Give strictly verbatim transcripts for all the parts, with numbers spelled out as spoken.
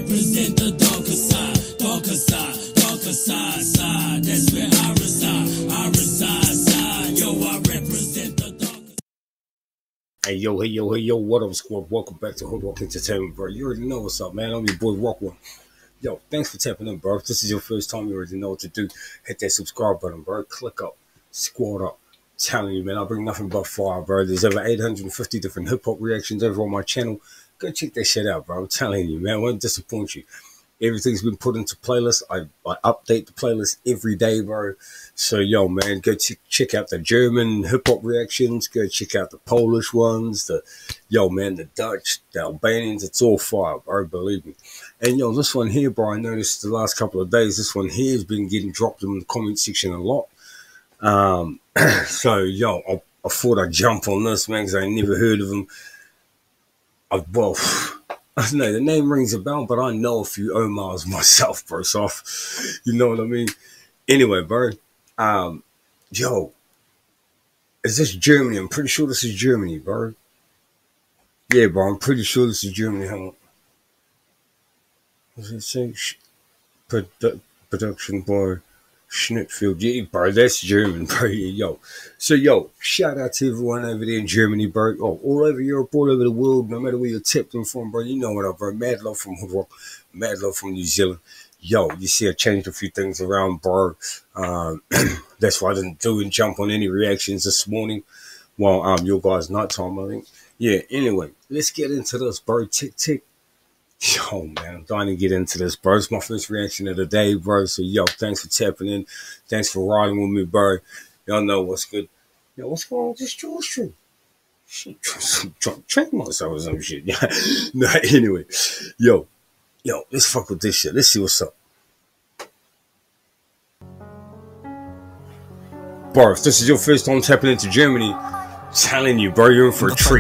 represent the darker side, darker side, darker side, side. That's where I reside, I reside, side. Yo, I represent the darker. Hey yo, hey yo, hey yo, what up, squad? Welcome back to HOODROK Entertainment, bro. You already know what's up, man. I'm your boy Rock One. Yo, thanks for tapping in, bro. If this is your first time, you already know what to do. Hit that subscribe button, bro. Click up, squad up. I'm telling you, man, I bring nothing but fire, bro. There's over eight hundred fifty different hip hop reactions over on my channel. Go check that shit out, bro. I'm telling you, man, I won't disappoint you. Everything's been put into playlists. I, I update the playlist every day, bro. So, yo, man, go ch check out the German hip-hop reactions. Go check out the Polish ones. The, yo, man, the Dutch, the Albanians. It's all fire, bro, believe me. And, yo, this one here, bro, I noticed the last couple of days, this one here has been getting dropped in the comment section a lot. Um, so, yo, I, I thought I'd jump on this, man, because I never heard of him. I, well... I don't know, the name rings a bell, but I know a few Omars myself, bro. So, you know what I mean? Anyway, bro. Um, yo, is this Germany? I'm pretty sure this is Germany, bro. Yeah, bro, I'm pretty sure this is Germany. Hang on. What does it say? Produ production by Schnittfield. Yeah, bro, that's German, bro. Yo. So, yo, shout out to everyone over there in Germany, bro. Oh, all over Europe, all over the world, no matter where you're tapped in from, bro. You know what up, bro. Mad love from HOODROK, mad love from New Zealand. Yo, you see I changed a few things around, bro. Um, that's why I didn't do and jump on any reactions this morning. Well, um, your guys' nighttime, I think. Yeah, anyway, let's get into this, bro. Tick, tick. Yo, man, I'm dying to get into this, bro. It's my first reaction of the day, bro. So, yo, thanks for tapping in. Thanks for riding with me, bro. Y'all know what's good. Yo, what's going on with this jaw string? Shit, train myself or some shit. Yeah. No, anyway. Yo, yo, let's fuck with this shit. Let's see what's up. Bro, if this is your first time tapping into Germany, I'm telling you, bro, you're in for a treat.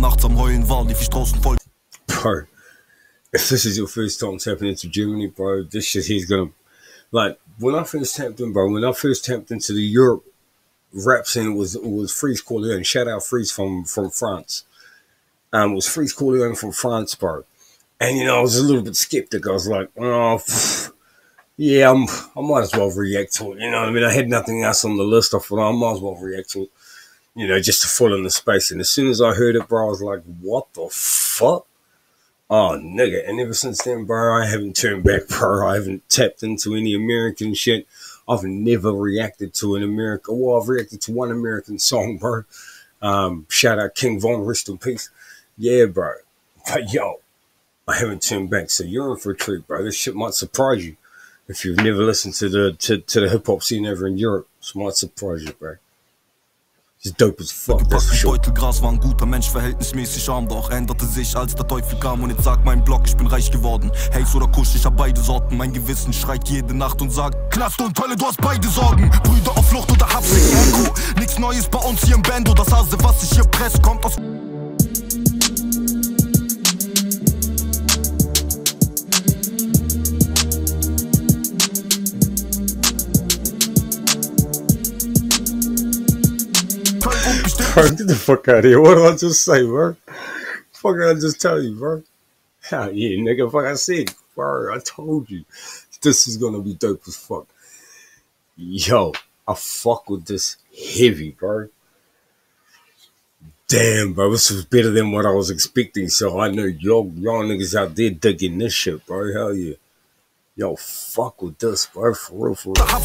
Bro. If this is your first time tapping into Germany, bro, this shit he's gonna, like, when I first tapped in, bro, when I first tapped into the Europe rap scene, it was, it was Freeze Corleone. Shout out Freeze from, from France. Um, it was Freeze Corleone from France, bro. And, you know, I was a little bit skeptic. I was like, oh, pff, yeah, I'm, I might as well react to it. You know what I mean? I had nothing else on the list. I thought, oh, I might as well react to it, you know, just to fill in the space. And as soon as I heard it, bro, I was like, what the fuck? Oh, nigga. And ever since then, bro, I haven't turned back, bro. I haven't tapped into any American shit. I've never reacted to an American. Well, I've reacted to one American song, bro. Um, shout out King Von, rest in peace. Yeah, bro. But, yo, I haven't turned back. So you're in for a treat, bro. This shit might surprise you. If you've never listened to the, to, to the hip-hop scene over in Europe, this might surprise you, bro. Ist dope as fuck, that's for sure. Beutelgras war ein guter Mensch, verhältnismäßig arm, doch änderte sich, als der Teufel kam und jetzt sagt mein Block, ich bin reich geworden. Haze oder Kusch, ich hab beide Sorten. Mein Gewissen schreit jede Nacht und sagt, Knast und Hölle, du hast beide Sorgen. Brüder auf Flucht oder Haftweg Echo. Nichts Neues bei uns hier im Bando, das Hase, was sich hier presst, kommt aus... Bro, get the fuck out of here. What did I just say, bro? Fuck did I just tell you, bro? Hell yeah, nigga. Fuck I said, bro. I told you. This is gonna be dope as fuck. Yo, I fuck with this heavy, bro. Damn, bro. This was better than what I was expecting. So I know y'all y'all niggas out there digging this shit, bro. Hell yeah. Yo, fuck with this, bro. For real, for real. Yo,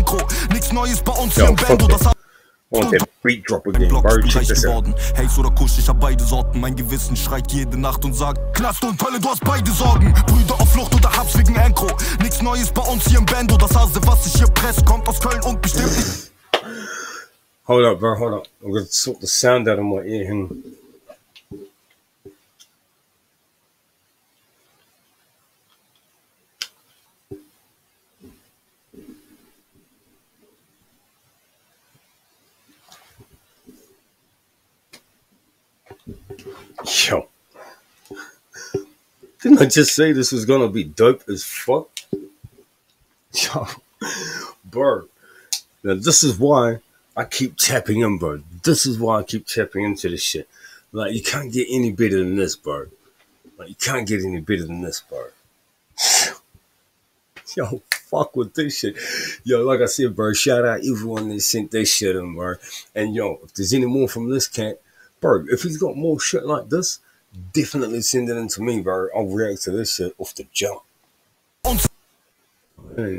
fuck that. I want that beat drop again, bro. Check this out. Haze oder Kusch, ich hab beide Sorten. Mein Gewissen schreit jede Nacht und sagt, Knast und Hölle, du hast beide Sorgen. Brüder auf Flucht oder Habs wegen Enkro. Nichts Neues bei uns hier im Bando. Das Hase, was sich hier presst, kommt aus Köln und bestimmt nicht. Hold up, bro, hold up. I'm gonna sort the sound out of my ear. Hang on. Yo, didn't I just say this was gonna be dope as fuck? Yo, bro, now this is why I keep tapping in, bro. This is why I keep tapping into this shit. Like, you can't get any better than this, bro. Like, you can't get any better than this, bro. Yo, fuck with this shit. Yo, like I said, bro, shout out everyone that sent this shit in, bro. And yo, if there's any more from this cat, bro, if he's got more shit like this, definitely send it in to me, bro. I'll react to this shit off the jump. Here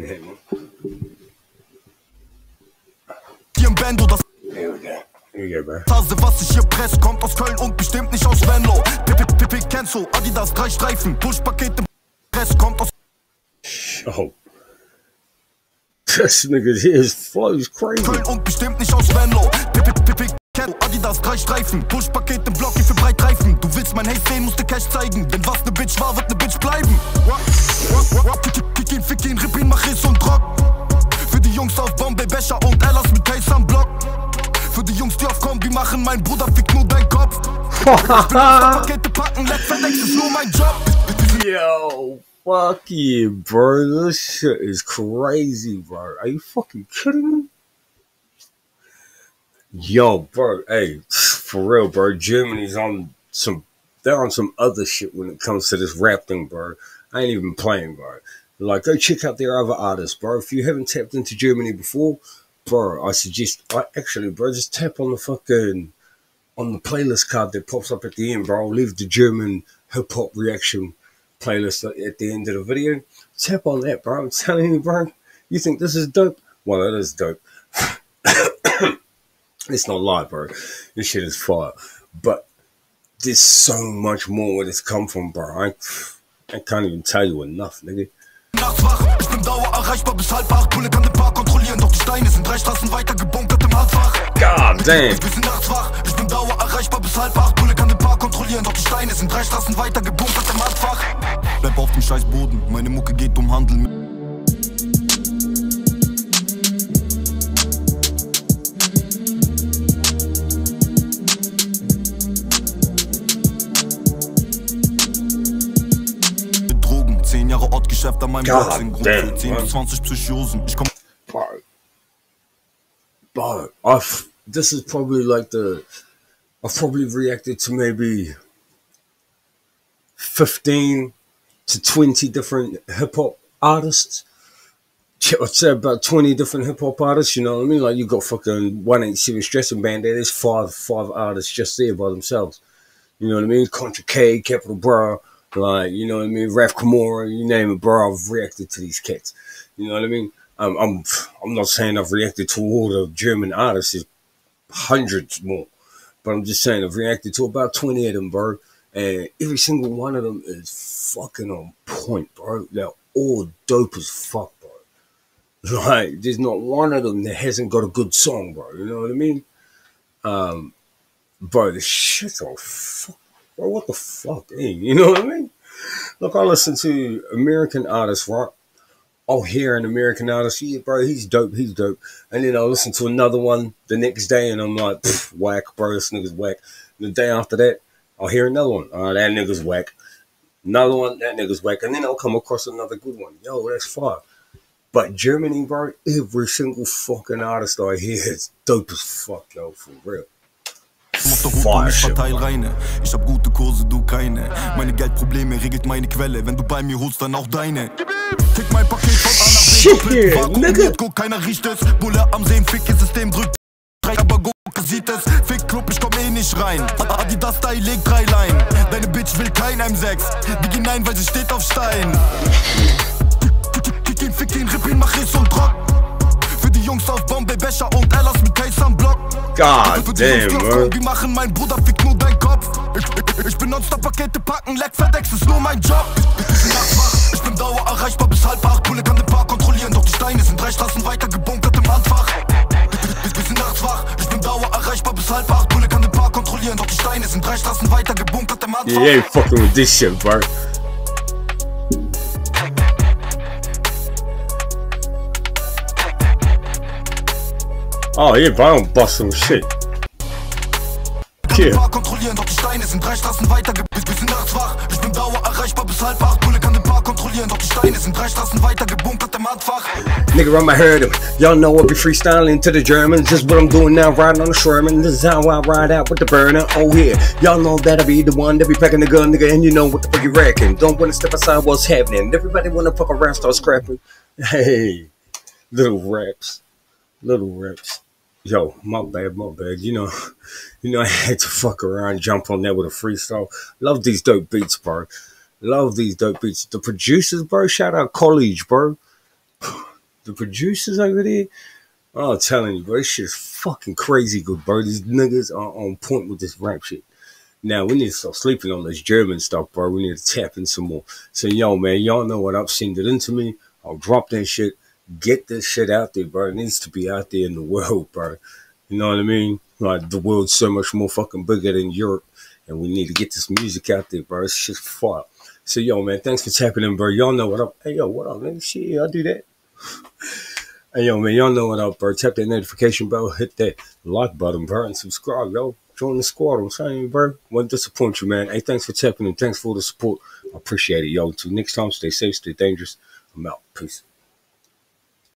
we go. Here we go, bro. Was ich hier press, kommt aus Köln und bestimmt nicht aus Venlo. Pipi kennst du, Adidas, drei Streifen, Push-Pakete, Press, kommt aus... Oh. This nigga, his flow is crazy. Köln und bestimmt nicht aus Venlo. Pipi kennst du, Adidas, drei Streifen, Push-Pakete, Blocki für Breitreifen. Du willst mein Haze sehen, musst du Cash zeigen. Denn was ne Bitch war, wird ne Bitch bleiben. Kick ihn, fick ihn, rip ihn, mach Riss und Rock. Für die Jungs auf Bombay, Becher und Ellas mit Case am Block. Für die Jungs, die auf Kombi machen, mein Bruder fickt nur dein Kopf. Ich bin auf der Pakete packen, Leck FedEx ist nur mein Job. Yo, fuck you, bro. This shit is crazy, bro. Are you fucking kidding me? Yo, bro, hey, for real, bro. Germany's on some, they're on some other shit when it comes to this rap thing, bro. I ain't even playing, bro. Like, go check out their other artists, bro. If you haven't tapped into Germany before, bro, I suggest, I actually, bro, just tap on the fucking, on the playlist card that pops up at the end, bro. I'll leave the German hip-hop reaction playlist at the end of the video. Tap on that, bro. I'm telling you, bro. You think this is dope? Well, it is dope. It's not lie, bro. This shit is fire. But there's so much more where this come from, bro. I, I can't even tell you enough, nigga. Nachts wach, ich bin dauer erreichbar bis halb acht. Bulle kann den Park kontrollieren, doch die Steine sind drei Straßen weiter gebunkert im Halbfach. God damn. Ich bin nachts wach, ich bin dauer erreichbar bis halb acht. Bulle kann den Park kontrollieren, doch die Steine sind drei Straßen weiter gebunkert im Halbfach. Bleib auf dem scheiß Boden, meine Mucke geht um Handel mit. zehn Jahre Ortgeschäft an meinem Block sind Grund für zehn bis zwanzig Psychosen. Ich komm. Bro, bro, I've, this is probably like the, I've probably reacted to maybe fifteen to twenty different hip hop artists. I'd say about twenty different hip hop artists, you know what I mean? Like you got fucking one eighty-seven Stressing Band there, there's five, five artists just there by themselves. You know what I mean? Contra K, Capital Bra. Like, you know what I mean? Raf Kamora, you name it, bro. I've reacted to these cats. You know what I mean? Um, I'm I'm not saying I've reacted to all the German artists. There's hundreds more. But I'm just saying I've reacted to about twenty of them, bro. And every single one of them is fucking on point, bro. They're all dope as fuck, bro. Like, there's not one of them that hasn't got a good song, bro. You know what I mean? Um, bro, the shit's on fuck. Bro, what the fuck, eh? You know what I mean? Look, I listen to American artists, right? I'll hear an American artist, yeah, bro, he's dope, he's dope. And then I'll listen to another one the next day, and I'm like, whack, bro, this nigga's whack. And the day after that, I'll hear another one. Oh, that nigga's whack. Another one, that nigga's whack. And then I'll come across another good one. Yo, that's fire. But Germany, bro, every single fucking artist I hear is dope as fuck, yo, for real. Auf der Hut und ich verteil reine. Ich hab gute Kurse, du keine. Meine Geldprobleme regelt meine Quelle. Wenn du bei mir holst, dann auch deine. Tick mein Paket von A nach B. Vakuumiert, guck, keiner riecht es. Bulle am Sehen, fick ihr System, drückt drei, aber guck, sieht es. Fick Club, ich komm eh nicht rein. Adidas Style, leg drei Line. Deine Bitch will kein M sechs. Die gehen nein, weil sie steht auf Stein. Kick ihn, fick ihn, rip ihn, mach Riss und Rock. Für die Jungs auf Bombay, Becher und Ellas mit Case am Block. God damn, bro. Wir machen, mein Bruder fickt nur dein Kopf. Ich, ich, ich bin nonstop Pakete packen, Leck FedEx ist nur mein Job. Ich bin nachts wach, ich bin dauer erreichbar bis halb acht. Bulle kann den Park kontrollieren, doch die Steine sind drei Straßen weiter gebunkert im Handfach. Ich bin nachts wach, ich bin dauer erreichbar bis halb acht. Bulle kann den Park kontrollieren, doch die Steine sind drei Straßen weiter gebunkert im Handfach. Yeah, you ain't fucking with this shit, bro. Oh, yeah, but I don't bust some shit. Yeah. Kontrollieren, doch die Steine sind drei Straßen weiter. Wir sind nachts wach. Ich bin dauer erreichbar bis halb acht. Bulle kann den Park kontrollieren. verlieren, doch die Steine sind drei Straßen weiter gebunkert im Handfach. Nigga, I'ma heard him. Y'all know I be freestyling to the Germans. This is what I'm doing now, riding on the Sherman. This is how I ride out with the burner. Oh yeah, y'all know that I be the one that be packing the gun, nigga, and you know what the fuck you reckon. Don't wanna step aside what's happening. Everybody wanna fuck around, start scrapping. Hey, little raps, little raps. Yo, my bad, my bad. You know, you know I had to fuck around, jump on there with a freestyle. Love these dope beats, bro. Love these dope beats. The producers, bro. Shout out College, bro. The producers over there, oh, I'm telling you, bro, this shit's fucking crazy good, bro. These niggas are on point with this rap shit. Now, we need to start sleeping on this German stuff, bro. We need to tap in some more. So, yo, man, y'all know what I've seen it into me. I'll drop that shit. Get this shit out there, bro. It needs to be out there in the world, bro. You know what I mean? Like, the world's so much more fucking bigger than Europe, and we need to get this music out there, bro. It's just fire. So, yo, man, thanks for tapping in, bro. Y'all know what up. Hey, yo, what up, man? Shit, I do that. Hey, yo, man, y'all know what up, bro. Tap that notification bell, hit that like button, bro, and subscribe, yo. Join the squad, I'm saying, bro. Won't disappoint you, man. Hey, thanks for tapping in. Thanks for the support. I appreciate it, yo. Until next time, stay safe, stay dangerous. I'm out. Peace.